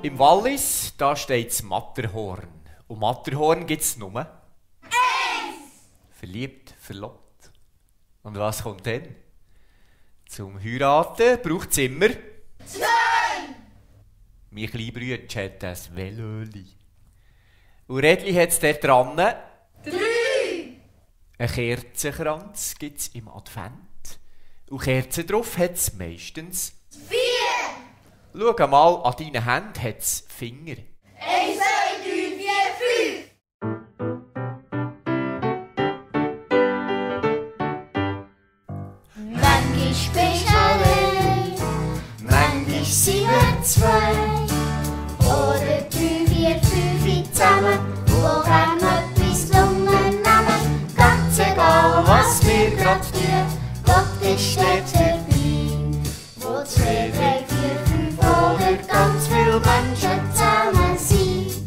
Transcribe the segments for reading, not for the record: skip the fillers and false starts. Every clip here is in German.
Im Wallis, da steht das Matterhorn. Und Matterhorn gibt es nur verliebt, verlobt. Und was kommt dann? Zum Heiraten braucht es immer 2. Mein kleiner Bruder hat ein Velöli. Und Rädli hat es dort dran. 3. Ein Kerzenkranz gibt es im Advent. Und Kerzen drauf hat es meistens 4. Schau mal, an deinen Händen hat es Finger. 1, 2, 3, 4, 5. Manchmal bist du allein, manchmal sind wir 2. Oder 3, 4, 5 zusammen, woran etwas gelungen nehmen. Ganz egal, was wir grad tun, Gott ist dort dabei. Wo 2, 3, 4, 5 oder ganz viele Menschen zusammen sind.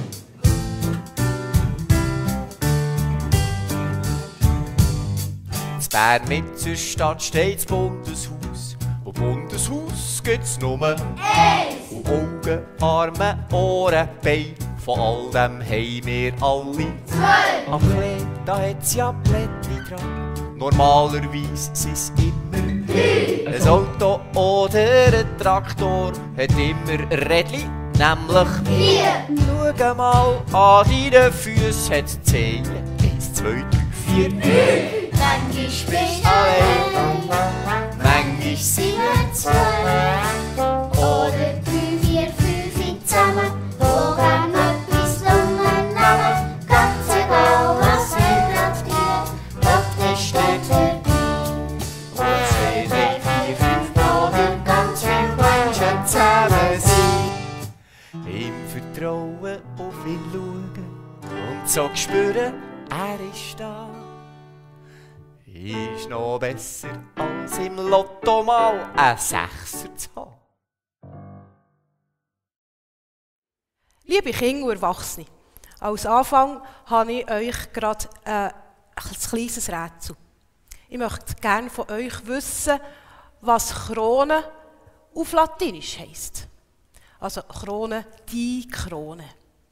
In Bern mit zur Stadt steht das Bundeshaus. Und Bundeshaus gibt's nur 1. Und Augen, Arme, Ohren, Beine, von all dem haben wir alle. 2. Am Klee, da hat's ja Blättchen dran. Normalerweise sind's immer 3. ein Auto oder ein Traktor hat immer Rädli, nämlich 4. Schau mal an deinen Füßen, hat's Zehen. 1, 2, 3, 4. Manchmal bist du allein, manchmal sind wir 2. Oder 3, 4, 5 zusammen, woran etwas gelungen nehmen. Ganz egal, was wir grad tun, Gott ist dort dabei. Wo 2, 3, 4, 5 oder ganz viele Menschen zusammen sind. Im Vertrauen auf ihn schauen und so spüren, er ist da. Ist noch besser als im Lotto mal ein Sechser zu haben. Liebe Kinder und Erwachsene, als Anfang habe ich euch gerade ein kleines Rätsel. Ich möchte gerne von euch wissen, was Krone auf Latinisch heisst. Also Krone, die Krone.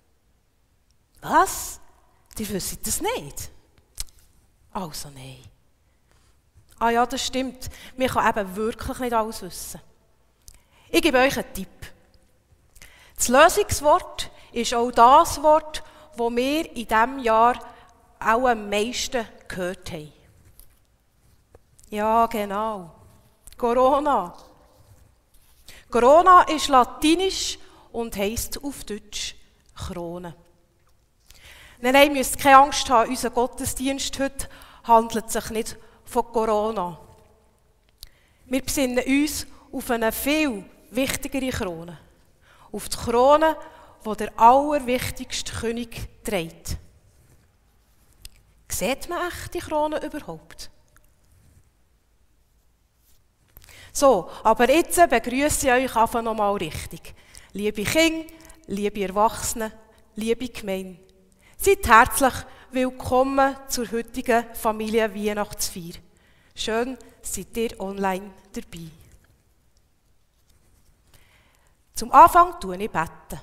Was? Die wissen das nicht? Also nein. Ah ja, das stimmt. Man kann eben wirklich nicht alles wissen. Ich gebe euch einen Tipp. Das Lösungswort ist auch das Wort, das wir in diesem Jahr auch am meisten gehört haben. Ja, genau. Corona. Corona ist latinisch und heisst auf Deutsch Krone. Nein, ihr müsst keine Angst haben, unser Gottesdienst heute handelt sich nicht von Corona. Wir besinnen uns auf eine viel wichtigere Krone. Auf die Krone, die der allerwichtigste König trägt. Sieht man echt die Krone überhaupt? So, aber jetzt begrüße ich euch einfach nochmal richtig. Liebe Kinder, liebe Erwachsene, liebe Gemeinde. Seid herzlich willkommen zur heutigen Familienweihnachtsfeier. Schön, seid ihr online dabei. Zum Anfang tue ich beten.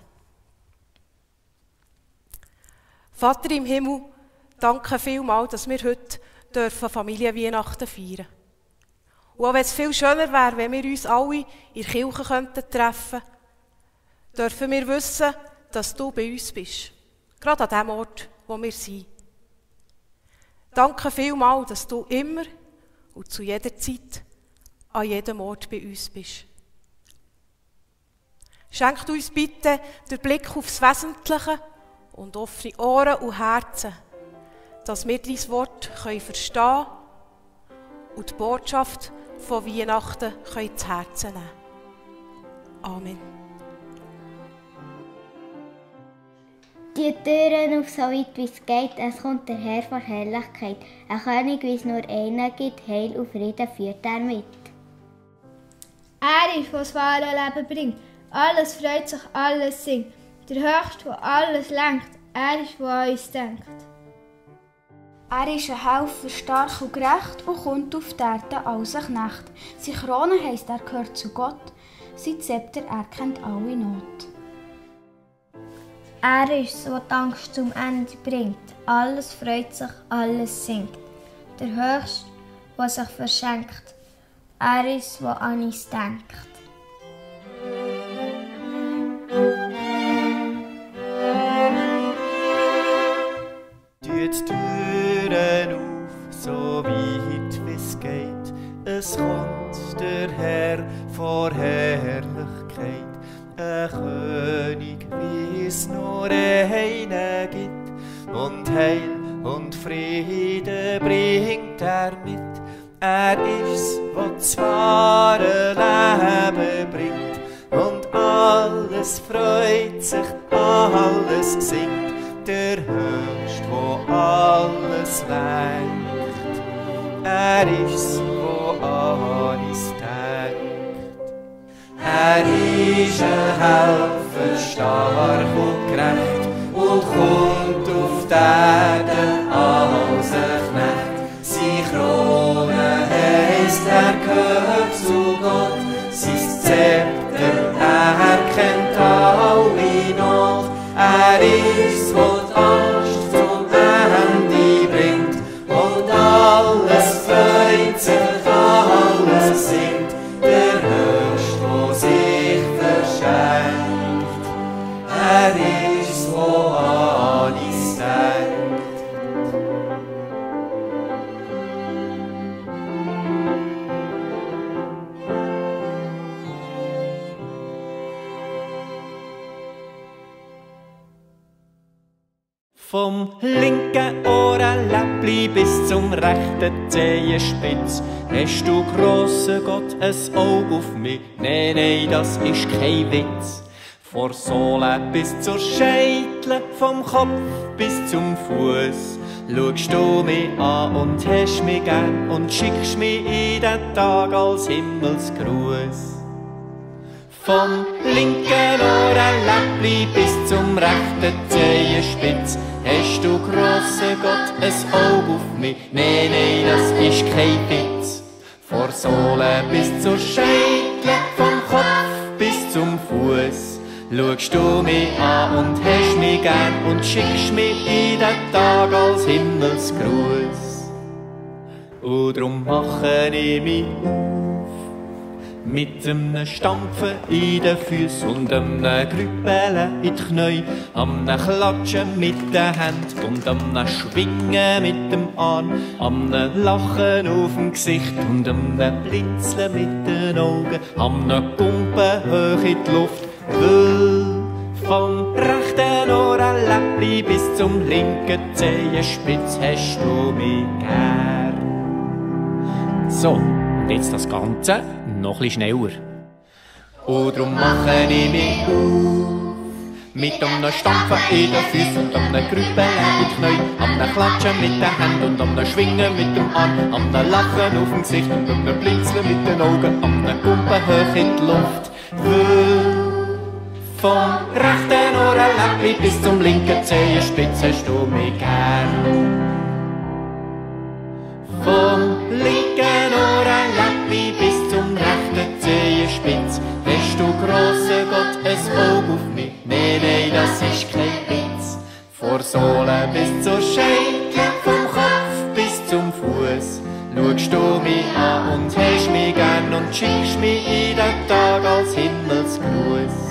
Vater im Himmel, danke vielmals, dass wir heute Familienweihnachten feiern dürfen. Und auch wenn es viel schöner wäre, wenn wir uns alle in der Kirche treffen könnten, dürfen wir wissen, dass du bei uns bist. Gerade an dem Ort, wo wir sind. Danke vielmals, dass du immer und zu jeder Zeit an jedem Ort bei uns bist. Schenk uns bitte den Blick aufs Wesentliche und offene Ohren und Herzen, dass wir dein Wort verstehen können und die Botschaft von Weihnachten zu Herzen nehmen. Amen. Die Türen auf so weit wie es geht, es kommt der Herr von Herrlichkeit. Ein König, wie es nur einen gibt, Heil und Frieden führt er mit. Er ist, der das wahre Leben bringt. Alles freut sich, alles singt. Der Höchste, der alles lenkt. Er ist, der an uns denkt. Er ist ein Helfer, stark und gerecht und kommt auf die Erde als ein Knecht. Seine Krone heisst, er gehört zu Gott. Sein Zepter erkennt alle Not. Er ist es, der die Angst zum Ende bringt. Alles freut sich, alles singt. Der Höchste, der sich verschenkt. Er ist es, der an uns denkt. Tut die Türen auf, so weit wie's geht. Es kommt der Herr vor Herrlichkeit. Ein König, wie es nur einen gibt. Und Heil und Friede bringt er mit. Er ist's, der das wahre Leben bringt. Und alles freut sich, alles singt. Der Höchste, wo alles lenkt. Er ist's, wo an uns denkt. Er ist ein Helfer, stark und gerecht und kommt auf die Erde als ein Knecht. Seine Krone heisst, er gehört zu Gott. Sein Zepter, er kennt alle Not. Er ist, der die Angst zum Ende bringt und alles freut sich, alles singt. Der Höchste, der sich verschenkt. Er ist, der an uns denkt. Vom linken Ohrenläppli bis zum rechten Zehenspitz hast du, grosser Gott, ein Auge auf mich. Nein, das ist kein Witz. Von Sohle bis zur Scheitel, vom Kopf bis zum Fuß schaust du mich an und hast mich gern und schickst mich in den Tag als Himmelsgruß. Vom linken Ohrenläppli bis zum rechten Zehenspitz hast du, grosser Gott, ein Auge auf mich. Nein, das ist kein Witz. Von Sohle bis zur Scheitel, vom Kopf bis zum Fuß schaust du mich an und hast mich gern und schickst mich in den Tag als Himmelsgruß. Und drum mache ich mich mit einem Stampfen in den Füßen und einem Grüppeln in die Knie, am Klatschen mit den Händen und am Schwingen mit dem Arm, am Lachen auf dem Gesicht und am Blinzeln mit den Augen, am Pumpen hoch in die Luft, weil vom rechten Ohrenläppli bis zum linken Zehenspitz hast du mich gern. So, und jetzt das Ganze noch ein bisschen schneller. Und drum mache ich mich auf, mit einem Stampfen in den Füßen und einem Grüppeln in die Knie, am Klatschen mit den Händen und am Schwingen mit dem Arm, am Lachen auf dem Gesicht und am Blinzeln mit den Augen, am Pumpen hoch in die Luft. Weil vom rechten Ohrenläppli bis zum linken Zehenspitz hast du mich gern. Vom linken Ohrenläppli bis zum rechten Zehenspitz hast du, grosser Gott, ein Auge auf mich. Nein, das ist kein Witz. Von Sohle bis zur Scheitel, vom Kopf bis zum Fuß schaust du mich an und hast mich gern und schickst mich in den Tag als Himmelsgruß.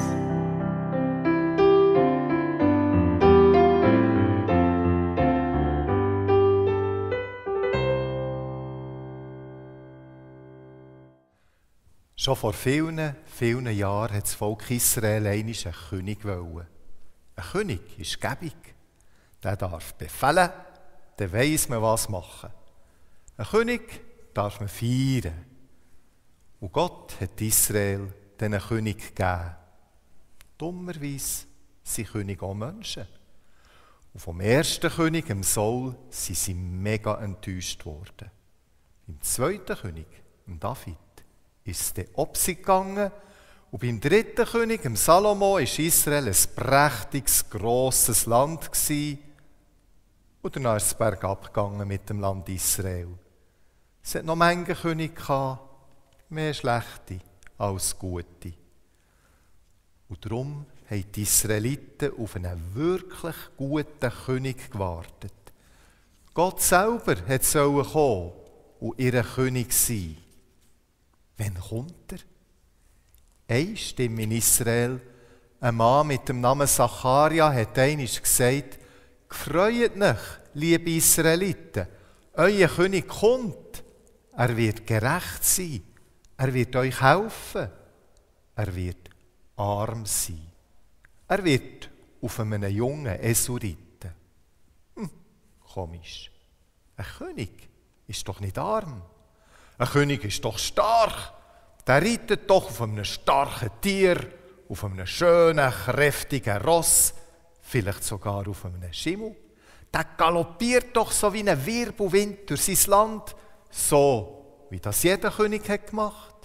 Schon vor vielen, vielen Jahren hat das Volk Israel einmal einen König wollen. Ein König ist gäbig. Der darf befehlen, dann weiss man, was machen. Ein König darf man feiern. Und Gott hat Israel diesen König gegeben. Dummerweise sind Könige auch Menschen. Und vom ersten König, dem Saul, sind sie mega enttäuscht worden. Im zweiten König, dem David, ist es dann gegangen. Und beim dritten König, dem Salomo, war Israel ein prächtiges, grosses Land gewesen. Und danach ist es bergab gegangen mit dem Land Israel. Es hat noch Menge Könige gehabt, mehr schlechte als gute. Und darum haben die Israeliten auf einen wirklich guten König gewartet. Gott selber sollte kommen und ihr König sein. Wann kommt er? Eine Stimme in Israel, ein Mann mit dem Namen Zacharia, hat einmal gesagt: «Freut euch, liebe Israeliten, euer König kommt. Er wird gerecht sein. Er wird euch helfen. Er wird arm sein. Er wird auf einem jungen Esel reiten.» Komisch. Ein König ist doch nicht arm. Ein König ist doch stark. Der reitet doch auf einem starken Tier, auf einem schönen, kräftigen Ross, vielleicht sogar auf einem Schimmel. Der galoppiert doch so wie ein Wirbelwind durch sein Land, so wie das jeder König hat gemacht.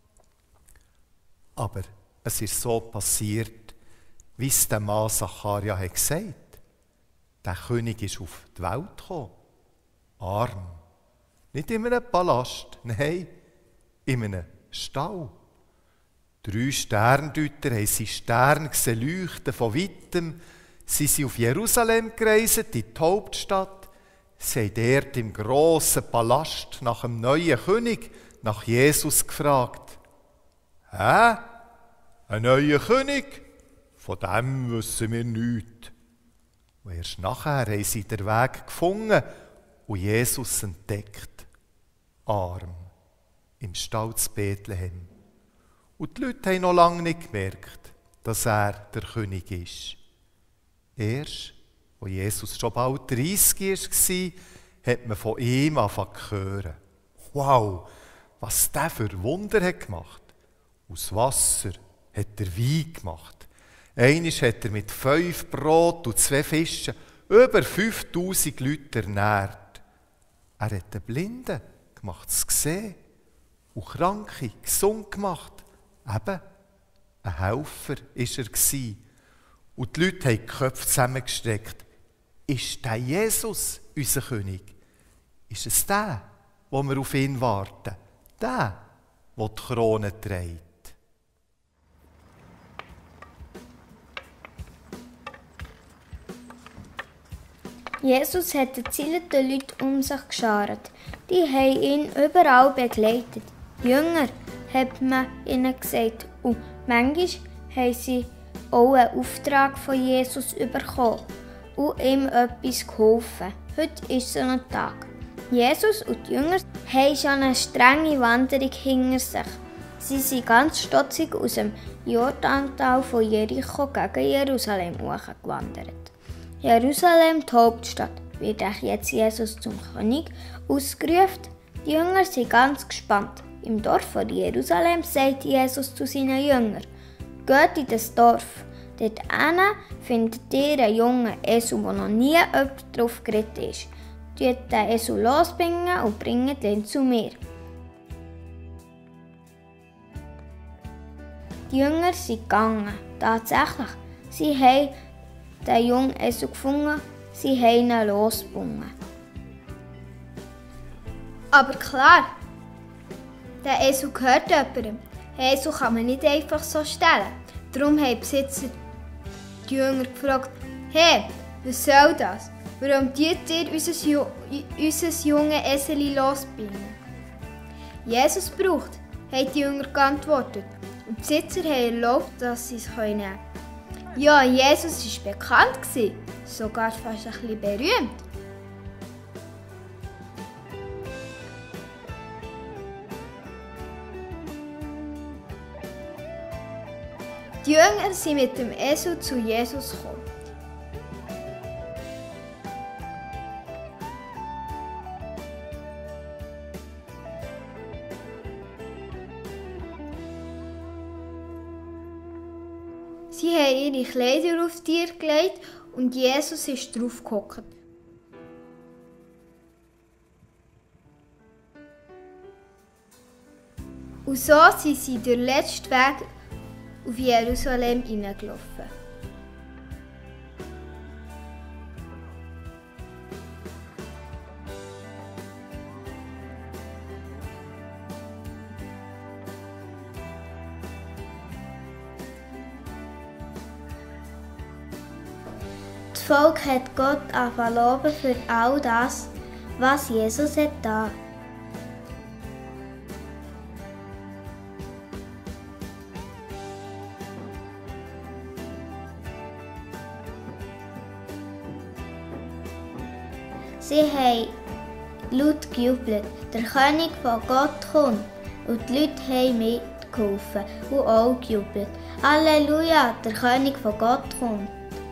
Aber es ist so passiert, wie es der Mann Zacharia hat gesagt. Der König ist auf die Welt gekommen, arm. Nicht in einem Palast, nein, in einem Stall. 3 Sterndeuter haben sie Sterne gesehen leuchten von weitem. Sie sind auf Jerusalem gereist, in die Hauptstadt. Sie haben dort im grossen Palast nach dem neuen König, nach Jesus gefragt. «Hä? Ein neuer König? Von dem wissen wir nichts.» Und erst nachher haben sie den Weg gefunden und Jesus entdeckt. Arm, im Stall zu Bethlehem. Und die Leute haben noch lange nicht gemerkt, dass er der König ist. Erst, als Jesus schon bald 30 war, hat man von ihm angefangen zu hören. Wow, was der für Wunder hat gemacht. Aus Wasser hat er Wein gemacht. Einmal hat er mit 5 Brot und 2 Fischen über 5000 Leute ernährt. Er hat den Blinden gemacht, zu sehen. Und Kranke gesund gemacht. Eben, ein Helfer war er. Und die Leute haben die Köpfe zusammengestreckt. Ist der Jesus unser König? Ist es der, wo wir auf ihn warten? Der die Krone trägt? Jesus hat gezielte Leute um sich geschart. Die haben ihn überall begleitet. Jünger, hat man ihnen gesagt. Und manchmal haben sie auch einen Auftrag von Jesus bekommen und ihm etwas geholfen. Heute ist so ein Tag. Jesus und die Jünger haben schon eine strenge Wanderung hinter sich. Sie sind ganz stotzig aus dem Jordantal von Jericho gegen Jerusalem hochgewandert. Jerusalem, die Hauptstadt, wird auch jetzt Jesus zum König ausgerufen. Die Jünger sind ganz gespannt. Im Dorf von Jerusalem sagt Jesus zu seinen Jüngern: «Geht in das Dorf. Dort findet ihr einen jungen Esel, wo noch nie jemand drauf geritten ist. Tut den Esel losbringen und bringt ihn zu mir.» Die Jünger sind gegangen. Tatsächlich, sie haben den jungen Esel gefunden, sie haben ihn losgebunden. Aber klar, der Esel gehört jemandem. Den Esel kann man nicht einfach so stellen. Darum haben die Besitzer die Jünger gefragt: «Hey, was soll das? Warum tut ihr unser junge Eseli losbinden?» «Jesus braucht», haben die Jünger geantwortet. Und die Besitzer haben erlaubt, dass sie es nehmen können. Ja, Jesus war bekannt, sogar fast ein bisschen berühmt. Die Jünger sind mit dem Esel zu Jesus gekommen. Sie haben ihre Kleider auf die Tier gelegt und Jesus ist drauf gehockt. Und so sind sie den letzten Weg auf Jerusalem hineingelaufen. Volk hat Gott loben für all das, was Jesus hat da. Sie haben laut gejubelt, der König von Gott kommt. Und die Leute haben mitgeholfen und auch gejubelt. Halleluja, der König von Gott kommt.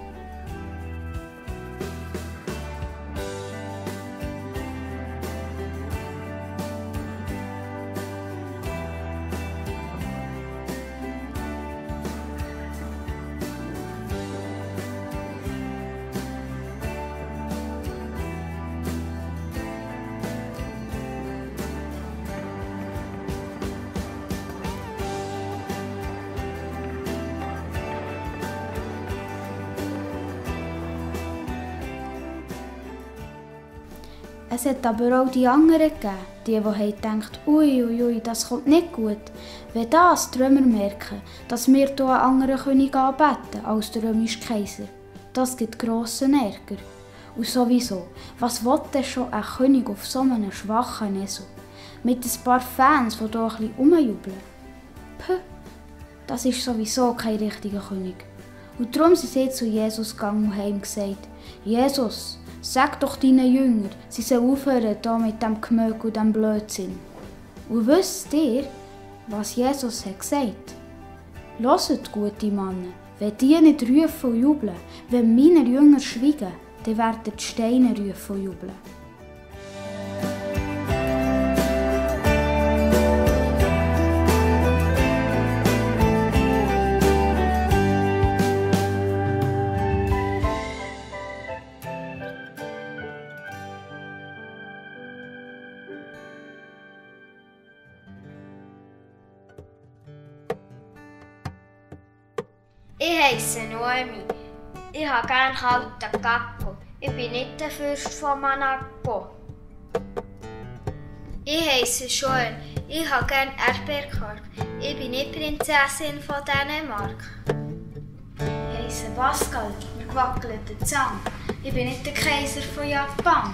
Es hat aber auch die anderen gegeben, die gedacht haben, ui, das kommt nicht gut. Wenn das die Römer merken, dass wir hier einen anderen König anbeten als der römische Kaiser, das gibt grossen Ärger. Und sowieso, was will denn schon ein König auf so einem schwachen Esel? Mit ein paar Fans, die hier ein bisschen rumjubeln. Puh, das ist sowieso kein richtiger König. Und darum sind sie zu Jesus gegangen und haben gesagt, Jesus, sag doch deinen Jüngern, sie sollen aufhören hier mit dem Gemöck und dem Blödsinn. Und wisst ihr, was Jesus hat gesagt? Hört, gute Männer, wenn die nicht rufen und jubeln, wenn meine Jünger schweigen, dann werden die Steine rufen und jubeln. Ich heisse Noemi. Ich habe gern kalten Kakao. Ich bin nicht der Fürst von Monaco. Ich heisse Joel. Ich habe gern Erdbeerkorb. Ich bin nicht Prinzessin von Dänemark. Ich heisse Pascal, mit gewackelten Zahn. Ich bin nicht der Kaiser von Japan.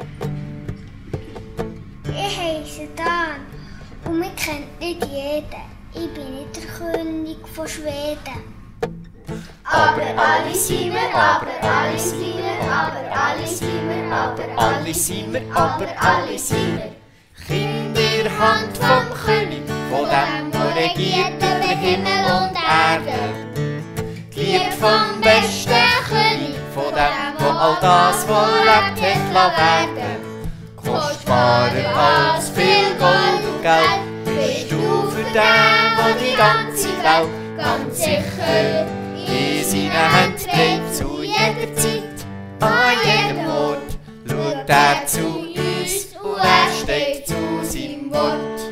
Ich heisse Dan und mich kennt nicht jeder. Ich bin nicht der König von Schweden. Aber alle sind wir, aber alle sind wir, aber alle sind wir, aber alle sind wir, aber alle sind wir. Kinderhand vom König, von dem, der regiert über Himmel und Erde. Geliebt vom besten König, von dem, der all das, was lebt, hat werden. Kostbarer als viel Gold und Geld, bist du für den, der die ganze Welt ganz sicher in seinen Händen trägt, zu jeder Zeit, an jedem Ort, schaut er zu uns und er steht zu seinem Wort.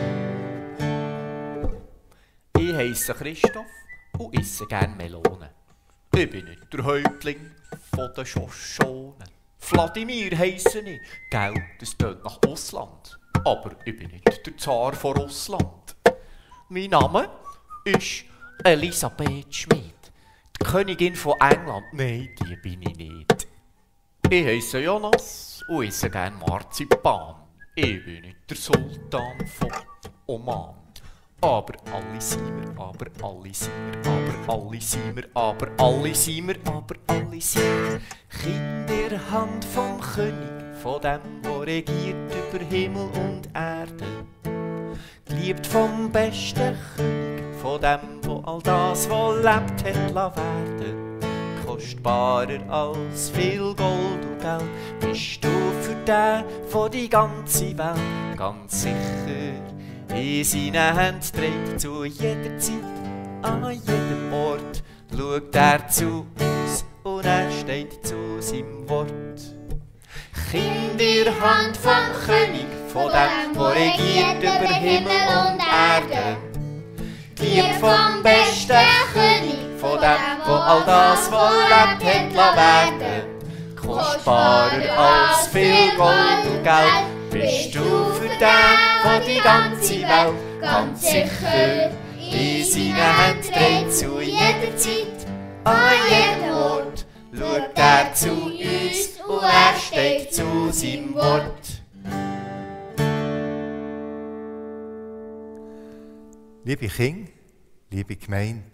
Ich heisse Christoph und esse gern Melonen. Ich bin nicht der Häuptling von den Schoschonen. Wladimir heisse ich, gell, das tönt nach Ausland. Aber ich bin nicht der Zar von Russland. Mein Name ist Elisabeth Schmid. Die Königin von England, nein, die bin ich nicht. Ich heisse Jonas und esse gern Marzipan. Ich bin nicht der Sultan von Oman. Aber alle sind wir, aber alle sind wir, aber alle sind wir, aber alle sind wir, aber alle sind wir. Kinderhand vom König, von dem, der regiert über Himmel und Erde. Geliebt vom besten König, von dem, wo all das, was lebt, hat werden. Kostbarer als viel Gold und Geld, bist du für den, von die ganze Welt ganz sicher in seinen Händen trägt, zu jeder Zeit, an jedem Ort, schaut er zu uns und er steht zu seinem Wort. Kinderhand vom König, von dem, der regiert über Himmel und Erde. Geliebt vom besten König, von dem, wo all das, was lebt, hat werden. Kostbarer als viel Gold und Geld, bist du für den, von die ganze Welt ganz sicher in seinen Händen trägt, zu jeder Zeit, an jedem Ort, schaut er zu uns und er steht zu seinem Wort. Liebe Kinder, liebe Gemeinde,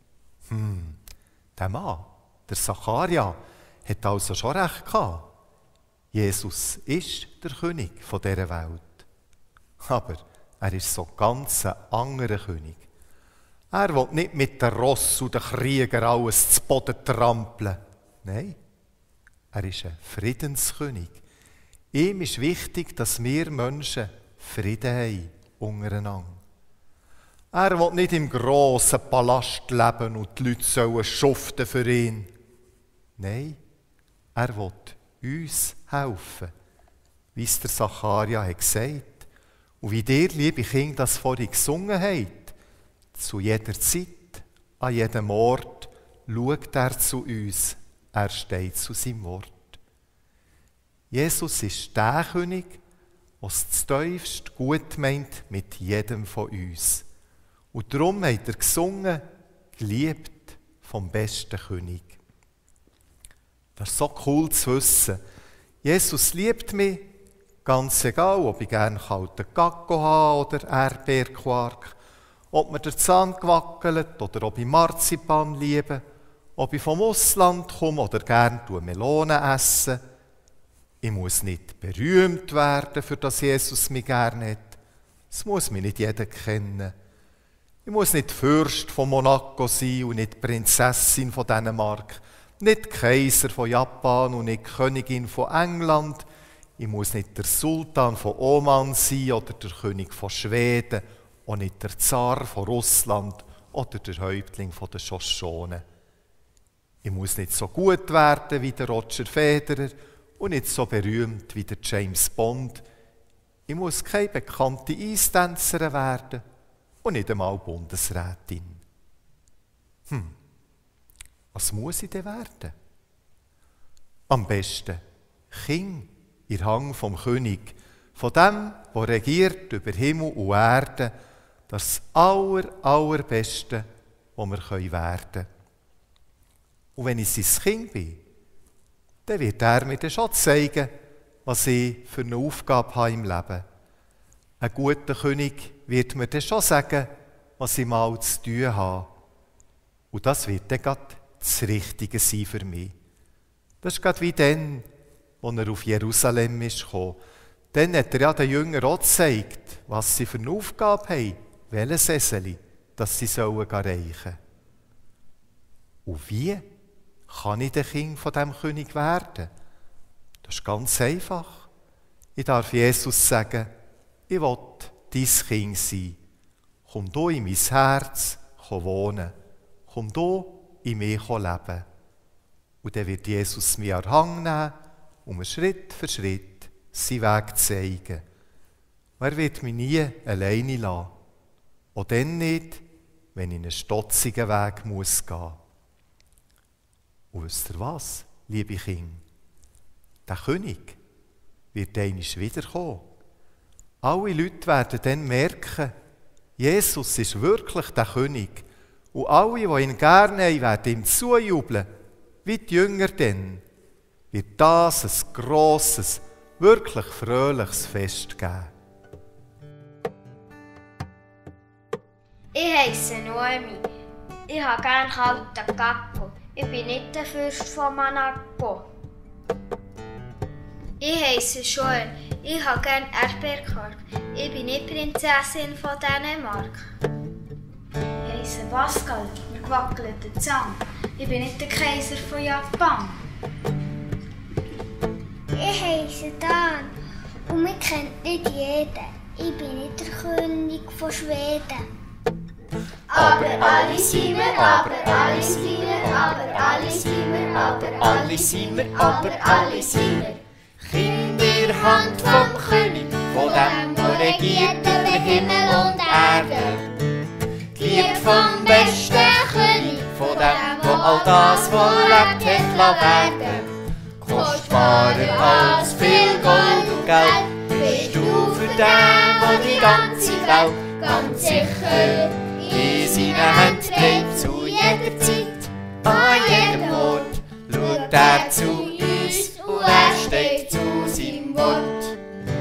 der Mann, der Zacharia, hat also schon recht gehabt. Jesus ist der König von dieser Welt. Aber er ist so ganz ein anderer König. Er will nicht mit den Ross und den Kriegern alles zu Boden trampeln. Nein, er ist ein Friedenskönig. Ihm ist wichtig, dass wir Menschen Frieden haben untereinander. Er will nicht im grossen Palast leben und die Leute sollen schuften für ihn. Nein, er will uns helfen, wie es der Zacharia hat gesagt. Und wie ihr, liebe Kinder, das vorhin gesungen habt, zu jeder Zeit, an jedem Ort, schaut er zu uns, er steht zu seinem Wort. Jesus ist der König, der es tiefst gut meint mit jedem von uns. Und darum hat er gesungen, geliebt vom besten König. Das ist so cool zu wissen. Jesus liebt mich, ganz egal, ob ich gerne kalten Kakao habe oder Erdbeerquark, ob mir der Zahn gewackelt oder ob ich Marzipan liebe, ob ich vom Ausland komme oder gerne Melonen esse. Ich muss nicht berühmt werden, für das Jesus mich gerne hat. Es muss mich nicht jeder kennen. Ich muss nicht Fürst von Monaco sein und nicht Prinzessin von Dänemark, nicht Kaiser von Japan und nicht Königin von England. Ich muss nicht der Sultan von Oman sein oder der König von Schweden, auch nicht der Zar von Russland oder der Häuptling von den Shoshonen. Ich muss nicht so gut werden wie der Roger Federer und nicht so berühmt wie der James Bond. Ich muss keine bekannte Eistänzerin werden und nicht einmal Bundesrätin. Was muss ich denn werden? Am besten Kind in Hang vom König, von dem, der regiert über Himmel und Erde, das Allerbeste, was wir werden können. Und wenn ich sein Kind bin, dann wird er mir schon zeigen, was ich für eine Aufgabe habe im Leben. Ein guter König wird mir dann schon sagen, was ich mal zu tun habe. Und das wird dann gerade das Richtige sein für mich. Das ist gerade wie dann, als er auf Jerusalem ist gekommen. Dann hat er ja den Jüngern auch gezeigt, was sie für eine Aufgabe haben, welches Eseli, das sie erreichen sollen. Und wie kann ich der Kind von diesem König werden? Das ist ganz einfach. Ich darf Jesus sagen, ich will dein Kind sein. Komm du in mein Herz wohnen. Komm du in mich leben. Und dann wird Jesus mir an den Hang nehmen und mir Schritt für Schritt seinen Weg zeigen. Er wird mich nie alleine lassen. Auch dann nicht, wenn ich einen stotzigen Weg gehen muss. Und wisst ihr was, liebe Kinder? Der König wird einmal wiederkommen. Alle Leute werden dann merken, Jesus ist wirklich der König. Und alle, die ihn gerne haben, werden ihm zujubeln. Wie die Jünger dann wird das ein grosses, wirklich fröhliches Fest geben. Ich heisse Noemi. Ich habe gerne kalten Kakao. Ich bin nicht der Fürst von Monaco. Ich heisse Joel. Ich habe gerne Erdbeerquark. Ich bin nicht Prinzessin von Dänemark. Ich heisse Pascal, mir gewackelt der Zahn. Ich bin nicht der Kaiser von Japan. Ich heisse Dan und mich kennt nicht jeder. Ich bin nicht der König von Schweden. Aber alle sind wir, aber alle sind wir, aber alle sind wir, aber alle sind wir, aber alle sind wir. Kinder Hand vom König, von dem, der regiert über Himmel und Erde. Die Liebe vom besten König, von dem, der all das, was lebt, hat werden. Kostbarer als viel Gold und Geld, bist du für den, der die ganze Welt ganz sicher in seinen Händen trägt. Zu jeder Zeit, an jedem Ort, schaut er zu uns und er steht zu seinem Wort.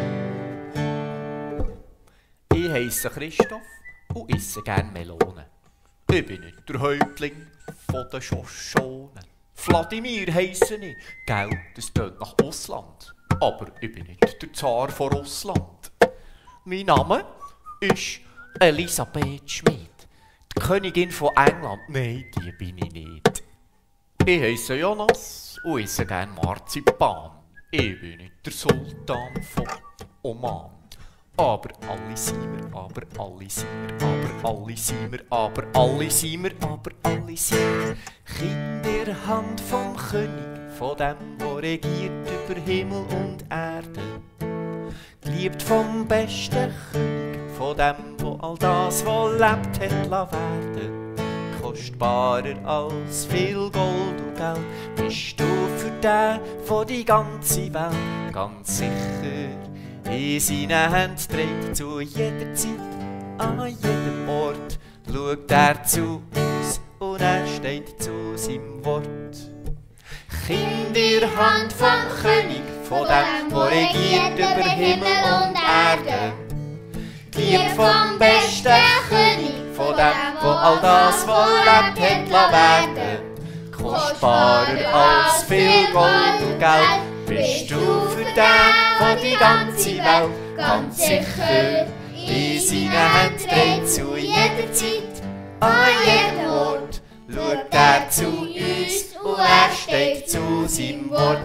Ich heisse Christoph und esse gern Melonen. Ich bin nicht der Häuptling von den Schoschonen. Wladimir heisse ich, gell, das tönt nach Ausland. Aber ich bin nicht der Zar von Russland. Mein Name ist Elisabeth Schmid. Die Königin von England, nein, die bin ich nicht. Ich heisse Jonas und esse gern Marzipan. Ich bin nicht der Sultan von Oman. Aber alle sind wir, aber alle sind wir, aber alle sind wir, aber alle sind wir, aber alle sind wir. Kinder in der Hand vom König, von dem, der regiert über Himmel und Erde. Geliebt vom besten König, von dem, der all das, was lebt, hat werden. Kostbarer als viel Gold und Geld, bist du für den, von die ganze Welt ganz sicher. In seinen Händen trägt zu jeder Zeit, an jedem Ort, schaut er zu uns und er steht zu seinem Wort. Kind in der Hand vom König, von dem, der regiert über Himmel und Erde. Geliebt vom besten König, von dem, der all das, was lebt, hat werden. Kostbarer als viel Gold und Geld, bist du für den, von die ganze Welt ganz sicher. In seinen Händen trägt zu jeder Zeit, an jedem Ort, schaut er zu uns und er steht zu seinem Wort.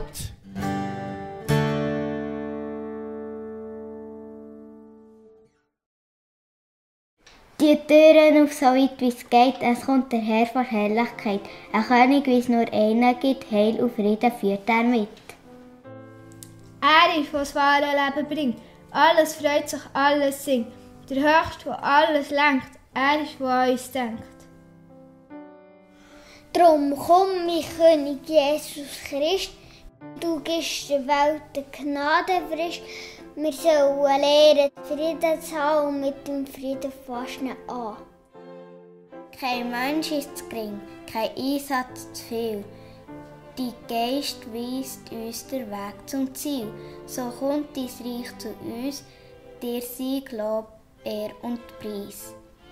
Die Türen auf so weit wie es geht, es kommt der Herr von Herrlichkeit. Ein König, wie es nur einen gibt, Heil und Frieden führt er mit. Er ist, was das wahre Leben bringt. Alles freut sich, alles singt. Der Höchste, der alles lenkt. Er ist, der an uns denkt. Drum komm, mein König Jesus Christ, du gibst der Welt die Gnade frisch. Wir sollen lernen, Frieden zu haben und mit dem Frieden fassen an. Kein Mensch ist zu gering, kein Einsatz zu viel. Dein Geist weist uns den Weg zum Ziel. So kommt dein Reich zu uns, dir sei Lob, Ehr und Preis.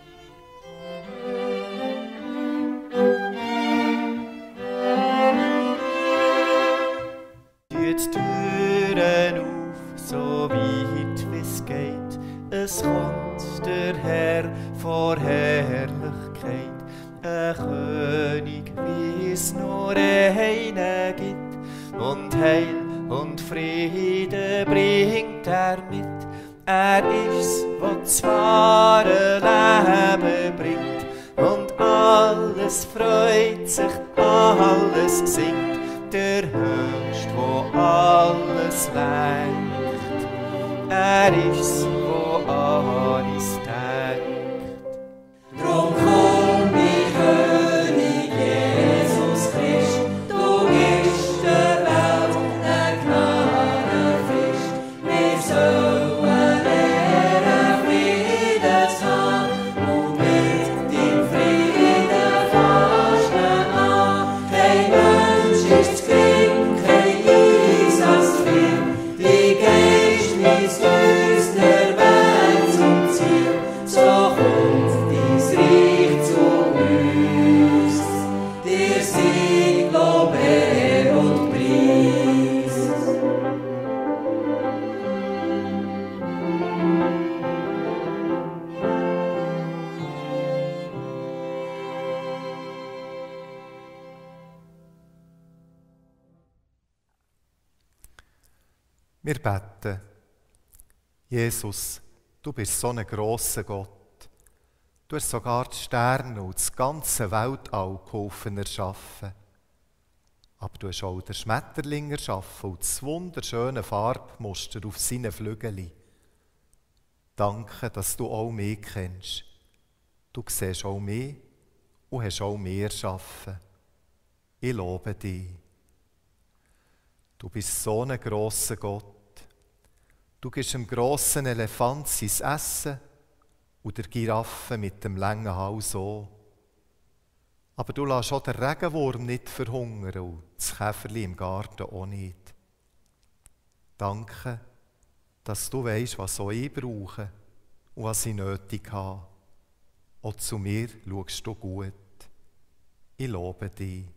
Die Türen auf, so weit wie es geht. Es kommt der Herr vor Herrlichkeit. Ein König, wie es nur einen gibt. Und Heil und Friede bringt er mit. Er ist's, was das wahre Leben bringt. Und alles freut sich, alles singt. Der Höchste, wo alles lenkt. Er ist's, wo an uns denkt. Drum komm, mein König Jesus Christ, du gibst der Welt einen Gnadenfisch. Wir sollen lernen, Frieden zu haben und mit dem Frieden fassen an. Kein Mensch ist zu gering, kein Einsatz zu viel. Die Geist weist uns der Weg zum Ziel. So kommt dein Reich zu uns. Dir sei Lob, Ehr und Preis. Wir beten. Jesus, du bist so ein grosser Gott. Du hast sogar die Sterne und das ganze Weltall geholfen erschaffen. Aber du hast auch den Schmetterling erschaffen und das wunderschöne Farbmuster auf seinen Flügeln. Danke, dass du auch mich kennst. Du siehst auch mich und hast auch mich erschaffen. Ich lobe dich. Du bist so ein grosser Gott. Du gibst dem grossen Elefant sein Essen und der Giraffe mit dem langen Hals auch. Aber du lässt auch den Regenwurm nicht verhungern und das Käferli im Garten auch nicht. Danke, dass du weisst, was auch ich brauche und was ich nötig habe. Auch zu mir schaust du gut. Ich lobe dich.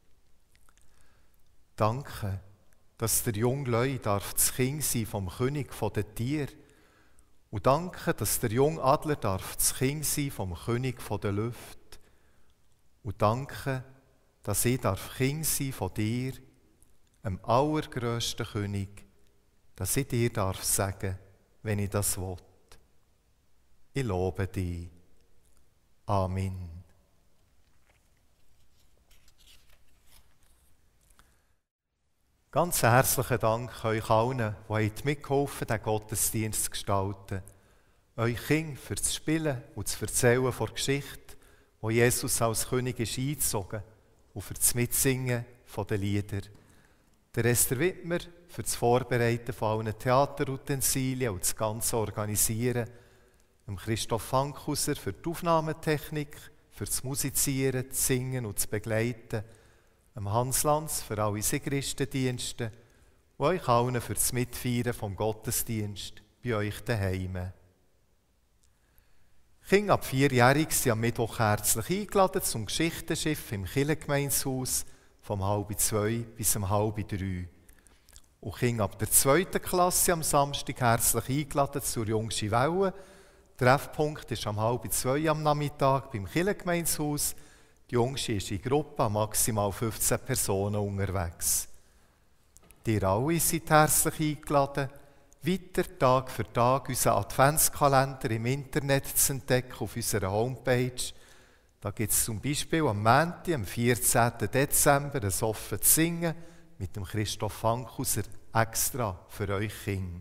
Danke, dass der junge Leu das Kind sein vom König der Tiere. Und danke, dass der junge Adler das Kind sein vom König der Lüfte. Und danke, dass ich Kind sein von dir, dem allergrössten König, dass ich dir sagen, wenn ich das will. Ich lobe dich. Amen. Ganz herzlichen Dank euch allen, die mitgeholfen haben, den Gottesdienst zu gestalten. Euch Kinder für das Spielen und das Erzählen der Geschichte, wo Jesus als König ist eingezogen, und für das Mitsingen der Lieder. Der Esther Wittmer für das Vorbereiten von allen Theaterutensilien und das ganze Organisieren. Christoph Fankhauser für die Aufnahmetechnik, für das Musizieren, das Singen und das Begleiten. Hans Lanz für alle Sigristendienste und euch allen für das Mitfeiern vom Gottesdienst bei euch daheim. Kinder ab 4-jährig sind am Mittwoch herzlich eingeladen zum Geschichtenschiff im Kirchengemeinshaus vom 1:30 bis 2:30. Und Kinder ab der 2. Klasse am Samstag herzlich eingeladen zur Jungschi Welle. Treffpunkt ist am 1:30 am Nachmittag beim Kirchengemeinshaus. Die Jungschi ist in Gruppe an maximal 15 Personen unterwegs. Ihr alle seid herzlich eingeladen, weiter Tag für Tag unseren Adventskalender im Internet zu entdecken auf unserer Homepage. Da gibt es zum Beispiel am Montag, am 14. Dezember, ein offenes Singen mit dem Christoph Fankhauser extra für euch Kinder.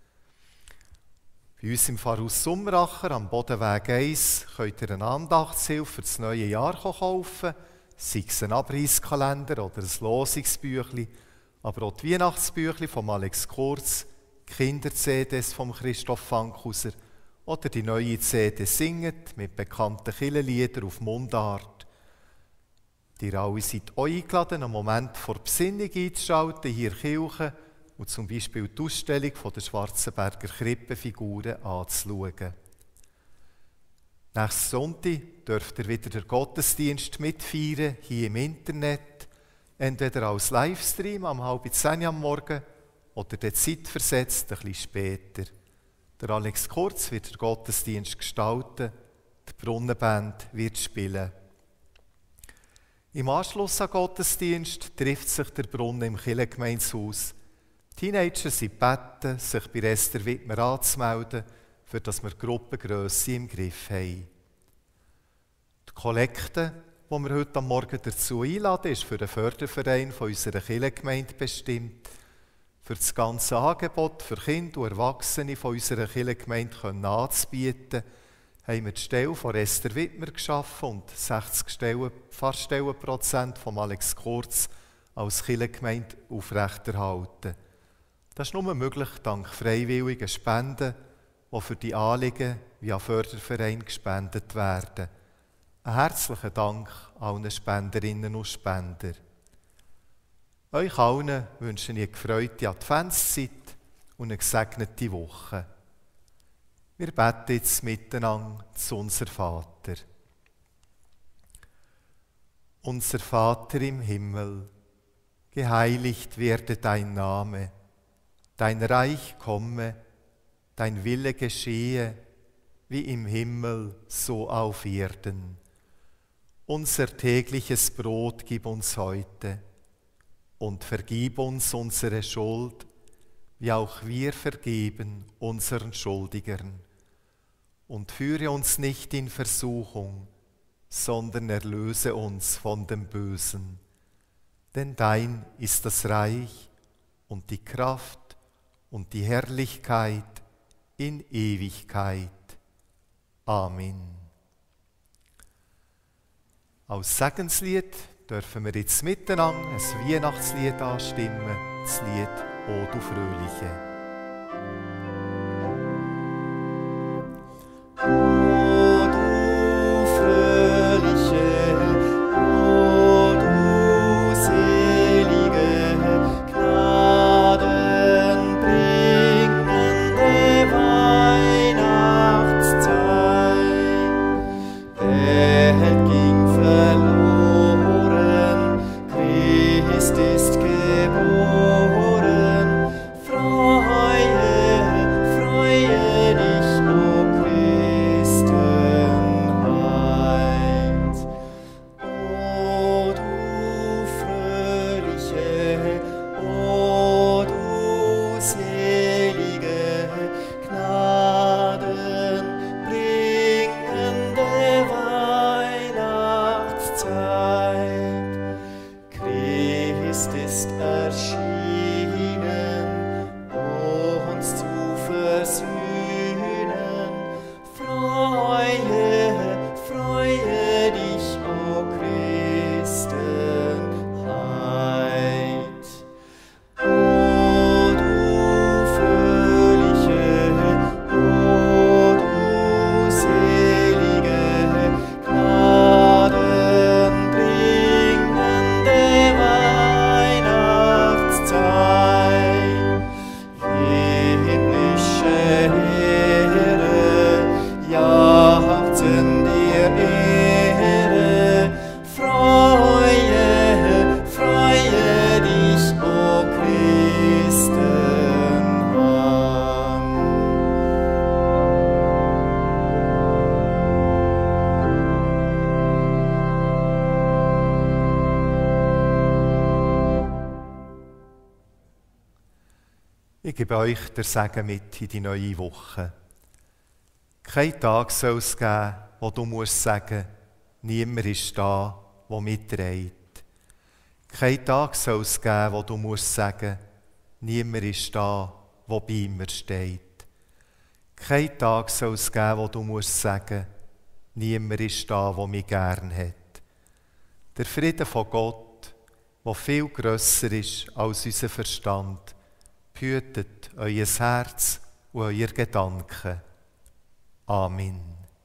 Bei uns im Pfarrhaus Summeracher am Bodenweg 1 könnt ihr eine Andachtshilfe für das neue Jahr kaufen, sei es ein Abreisskalender oder ein Losungsbüchlein, aber auch die Weihnachtsbüchlein von Alex Kurz, Kinder-CDs von Christoph Fankhauser oder die neue CD «Singet» mit bekannten Kirchenliedern auf Mundart. Ihr alle seid auch eingeladen, einen Moment vor Besinnung einzuschalten, hier in der Kirche, und zum Beispiel die Ausstellung der Schwarzenberger Krippenfiguren anzuschauen. Nächsten Sonntag dürft ihr wieder den Gottesdienst mitfeiern, hier im Internet, entweder als Livestream am 9:30 am Morgen oder der zeitversetzt ein bisschen später. Der Alex Kurz wird den Gottesdienst gestalten, die Brunnenband wird spielen. Im Anschluss an den Gottesdienst trifft sich der Brunnen im Kirchengemeinshaus. Teenager sind gebeten, sich bei Esther Wittmer anzumelden, für dass wir die Gruppengrösse im Griff haben. Die Kollekte, die wir heute am Morgen dazu einladen, ist für den Förderverein von unserer Kirchengemeinde bestimmt. Für das ganze Angebot für Kinder und Erwachsene von unserer Kirchengemeinde anzubieten, haben wir die Stelle von Esther Wittmer geschaffen und 60 Pfarrstellenprozent von Alex Kurz als Kirchengemeinde aufrechterhalten. Das ist nur möglich dank freiwilligen Spenden, die für die Anliegen via Förderverein gespendet werden. Ein herzlichen Dank allen Spenderinnen und Spender. Euch allen wünsche ich eine gefreute Adventszeit und eine gesegnete Woche. Wir beten jetzt miteinander zu unser Vater. Unser Vater im Himmel, geheiligt werde dein Name, dein Reich komme, dein Wille geschehe, wie im Himmel, so auf Erden. Unser tägliches Brot gib uns heute und vergib uns unsere Schuld, wie auch wir vergeben unseren Schuldigern. Und führe uns nicht in Versuchung, sondern erlöse uns von dem Bösen. Denn dein ist das Reich und die Kraft und die Herrlichkeit in Ewigkeit. Amen. Als Segenslied dürfen wir jetzt miteinander ein Weihnachtslied anstimmen, das Lied «O du Fröhliche». O du Fröhliche, Christ ist geboren. Freue, freue dich, o Christenheit. O du fröhliche, o du selige, gnadenbringende Weihnachtszeit. Christ ist erschienen, uns zu versöhnen. Freue, freue dich, o Christenheit. O du fröhliche, o du selige, gnadenbringende Weihnachtszeit. Himmlische Ehre, jagten dir Ehre. Freue, freue dich, o Christenheit. Ich gebe euch den Segen mit in die neue Woche. Kein Tag soll es geben, wo du musst sagen, niemand ist da, der mitträgt. Kein Tag soll es geben, wo du musst sagen, niemand ist da, der bei mir steht. Kein Tag soll es geben, wo du musst sagen, niemand ist da, der mich gern hat. Der Friede von Gott, der viel grösser ist als unser Verstand, behütet euer Herz und euer Gedanken. Amen.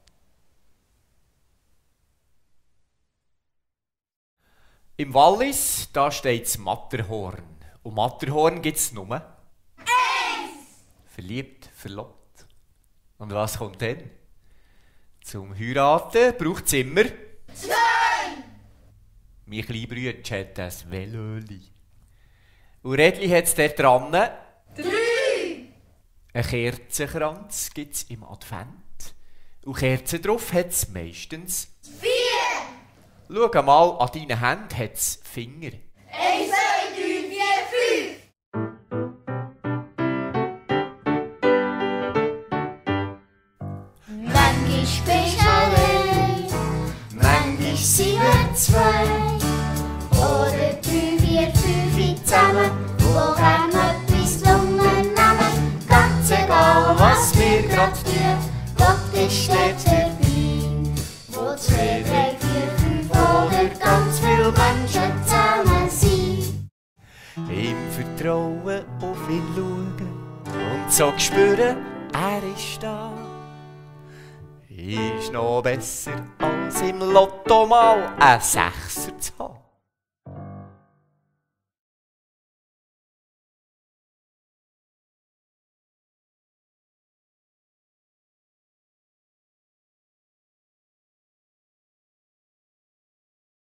Im Wallis, da steht das Matterhorn. Und Matterhorn gibt es nur eins. Verliebt, verlobt. Und was kommt dann? Zum Heiraten braucht es immer zwei. Mein kleiner Bruder hat ein Velöli. Und Rädli hat es dort dran. 3. Ein Kerzenkranz gibt es im Advent. Und Kerzen drauf hat es meistens 4. Schau mal, an deinen Händen hat es Finger. 1, 2, 3, 4, 5. Manchmal bist du allein, manchmal sind wir zwei. Oder 3, 4, 5 zusammen, wo gern etwas gelungen nehmen. Ganz egal, was wir grad tun, Gott ist dort dabei. Wo 2, 3, 4, 5 oder ganz viele Menschen zusammen sind. Im Vertrauen auf ihn schauen und so spüren, er ist da. Ist noch besser als im Lotto mal ein Sechser zu haben.